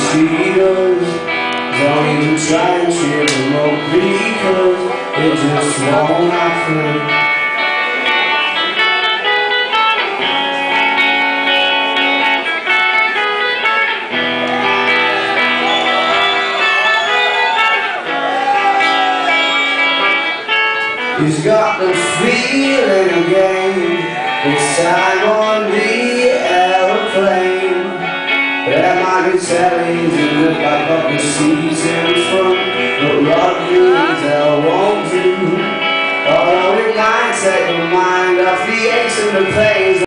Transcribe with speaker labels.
Speaker 1: cheaters. Don't even try and cheer them up because it just won't happen. He's got the feeling again. It's time on the aeroplane. There might be tellies in the back of the seats in front, but Rodgers there won't do. Although it might take the mind off the aches and the pains.